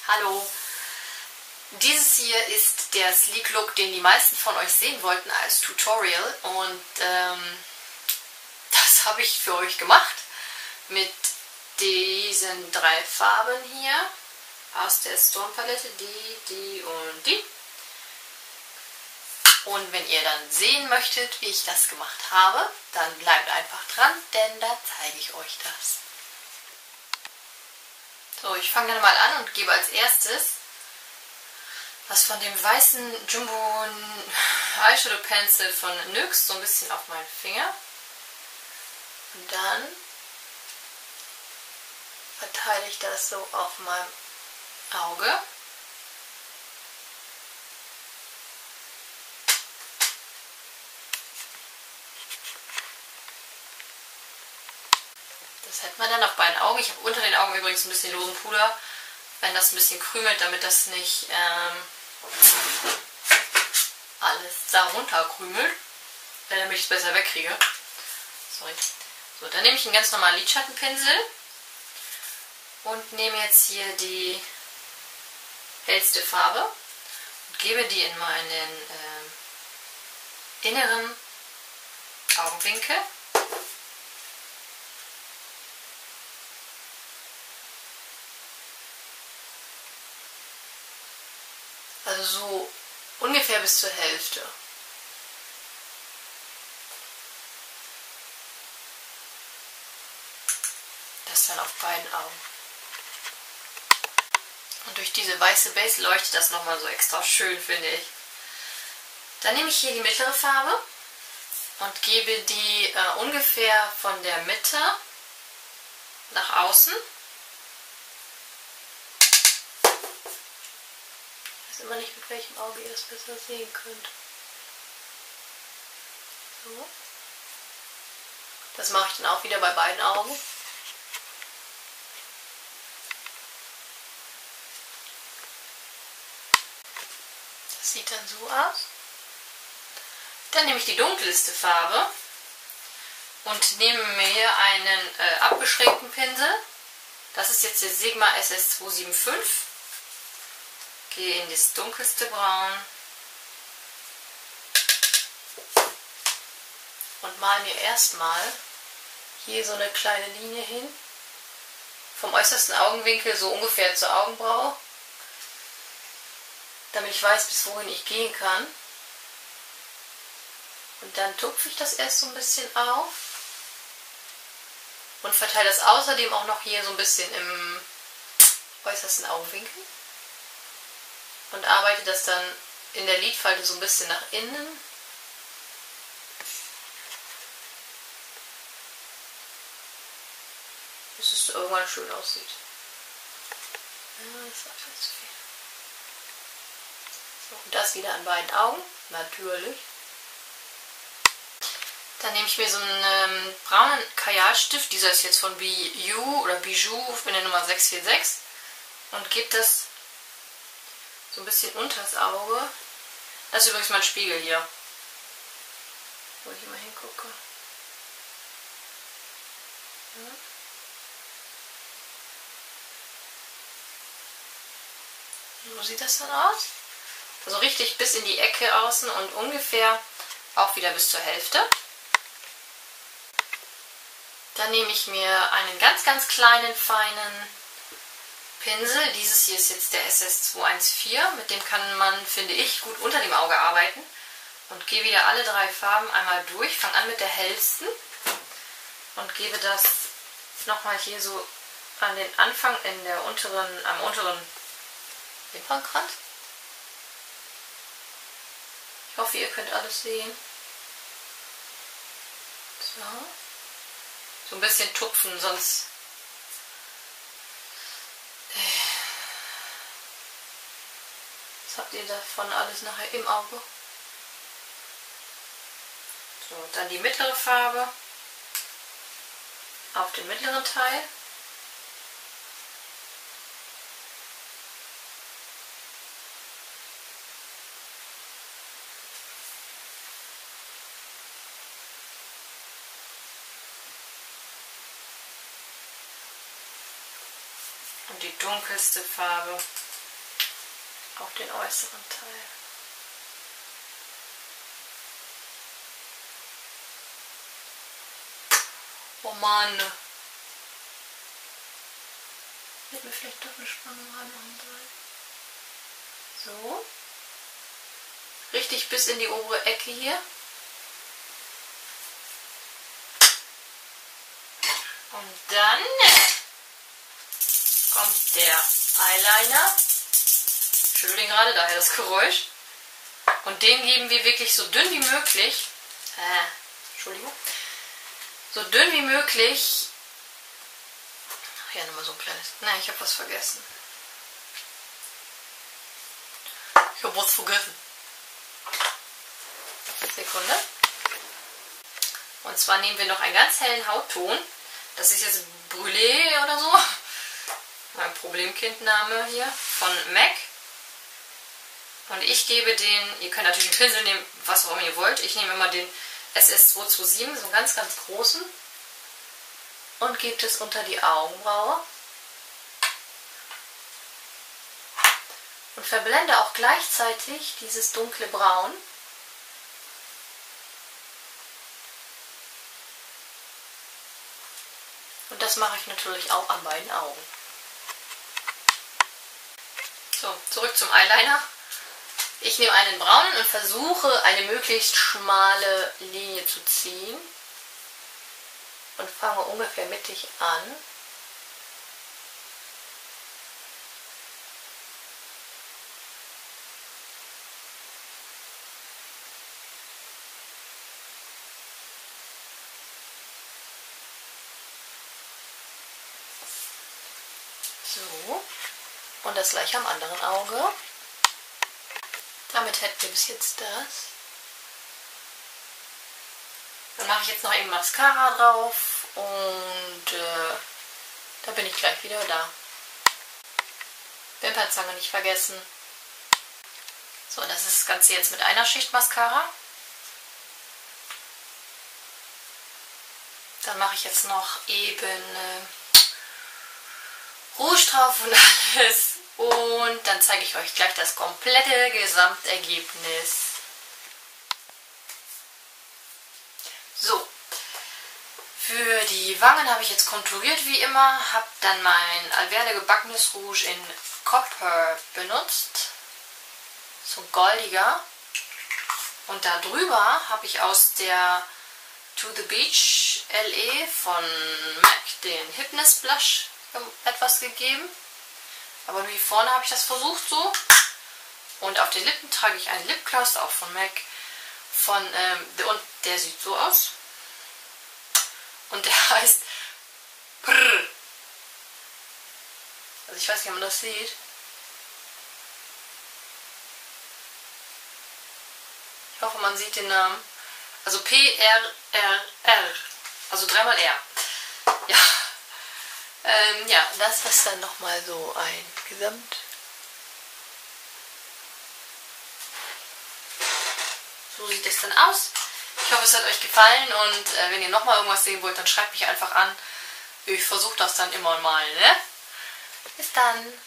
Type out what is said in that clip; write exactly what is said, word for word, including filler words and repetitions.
Hallo! Dieses hier ist der Sleek Look, den die meisten von euch sehen wollten als Tutorial, und ähm, das habe ich für euch gemacht mit diesen drei Farben hier aus der Storm Palette, die, die und die. Und wenn ihr dann sehen möchtet, wie ich das gemacht habe, dann bleibt einfach dran, denn da zeige ich euch das. So, ich fange dann mal an und gebe als erstes was von dem weißen Jumbo Eyeshadow Pencil von N Y X so ein bisschen auf meinen Finger. Und dann verteile ich das so auf meinem Auge. Das hält man dann auf beiden Augen. Ich habe unter den Augen übrigens ein bisschen losen Puder, wenn das ein bisschen krümelt, damit das nicht ähm, alles da runter krümelt, damit ich es besser wegkriege. Sorry. So, dann nehme ich einen ganz normalen Lidschattenpinsel und nehme jetzt hier die hellste Farbe und gebe die in meinen äh, inneren Augenwinkel. Also so ungefähr bis zur Hälfte. Das dann auf beiden Augen. Und durch diese weiße Base leuchtet das nochmal so extra schön, finde ich. Dann nehme ich hier die mittlere Farbe und gebe die äh, ungefähr von der Mitte nach außen. Ich weiß immer nicht, mit welchem Auge ihr das besser sehen könnt. So. Das mache ich dann auch wieder bei beiden Augen. Das sieht dann so aus. Dann nehme ich die dunkelste Farbe und nehme mir einen äh, abgeschrägten Pinsel. Das ist jetzt der Sigma S S zwei sieben fünf. Gehe in das dunkelste Braun und male mir erstmal hier so eine kleine Linie hin, vom äußersten Augenwinkel so ungefähr zur Augenbraue, damit ich weiß, bis wohin ich gehen kann. Und dann tupfe ich das erst so ein bisschen auf und verteile das außerdem auch noch hier so ein bisschen im äußersten Augenwinkel. Und arbeite das dann in der Lidfalte so ein bisschen nach innen. Bis es irgendwann schön aussieht. Ja, das war schon zu viel. So, und das wieder an beiden Augen, natürlich. Dann nehme ich mir so einen ähm, braunen Kajalstift, dieser ist jetzt von Bijou oder Bijou in der Nummer sechs vier sechs, und gebe das so ein bisschen unter das Auge. Das ist übrigens mein Spiegel hier, wo ich immer hingucke. Ja. So sieht das dann aus. Also richtig bis in die Ecke außen und ungefähr auch wieder bis zur Hälfte. Dann nehme ich mir einen ganz, ganz kleinen, feinen Pinsel. Dieses hier ist jetzt der S S zwei eins vier. Mit dem kann man, finde ich, gut unter dem Auge arbeiten. Und gehe wieder alle drei Farben einmal durch. Fange an mit der hellsten und gebe das nochmal hier so an den Anfang in der unteren, am unteren Wimpernkranz. Ich hoffe, ihr könnt alles sehen. So. So ein bisschen tupfen, sonst was habt ihr davon alles nachher im Auge? So, dann die mittlere Farbe auf den mittleren Teil. Und die dunkelste Farbe auf den äußeren Teil. Oh Mann. Hätte mir vielleicht doch eine Spange reinmachen sollen. So. Richtig bis in die obere Ecke hier. Und dann kommt der Eyeliner. Ich schüttel den gerade, daher das Geräusch. Und den geben wir wirklich so dünn wie möglich. Äh, Entschuldigung. So dünn wie möglich. Ach ja, nochmal so ein kleines. Nein, ich habe was vergessen. Ich habe was vergessen. Sekunde. Und zwar nehmen wir noch einen ganz hellen Hautton. Das ist jetzt Brûlé oder so. Mein Problemkindname hier von M A C. Und ich gebe den, ihr könnt natürlich einen Pinsel nehmen, was auch immer ihr wollt. Ich nehme immer den S S zwei zwei sieben, so einen ganz, ganz großen. Und gebe es unter die Augenbraue. Und verblende auch gleichzeitig dieses dunkle Braun. Und das mache ich natürlich auch an beiden Augen. So, zurück zum Eyeliner. Ich nehme einen braunen und versuche eine möglichst schmale Linie zu ziehen. Und fange ungefähr mittig an. So, und das gleiche am anderen Auge. Damit hätten wir bis jetzt das. Dann mache ich jetzt noch eben Mascara drauf und äh, da bin ich gleich wieder da. Wimpernzange nicht vergessen. So, das ist das Ganze jetzt mit einer Schicht Mascara. Dann mache ich jetzt noch eben äh, Rouge drauf und alles. Und dann zeige ich euch gleich das komplette Gesamtergebnis. So, für die Wangen habe ich jetzt konturiert wie immer. Habe dann mein Alverde gebackenes Rouge in Copper benutzt. So goldiger. Und da drüber habe ich aus der To The Beach L E von M A C den Hypness Blush etwas gegeben. Aber nur hier vorne habe ich das versucht so. Und auf den Lippen trage ich einen Lipgloss, auch von M A C. Von, ähm, und der sieht so aus. Und der heißt Prrr. Also ich weiß nicht, ob man das sieht. Ich hoffe, man sieht den Namen. Also P R R R. Also dreimal R. Ja. Ähm, ja, das ist dann nochmal so ein Gesamt. So sieht es dann aus. Ich hoffe, es hat euch gefallen und äh, wenn ihr nochmal irgendwas sehen wollt, dann schreibt mich einfach an. Ich versuche das dann immer mal, ne? Bis dann.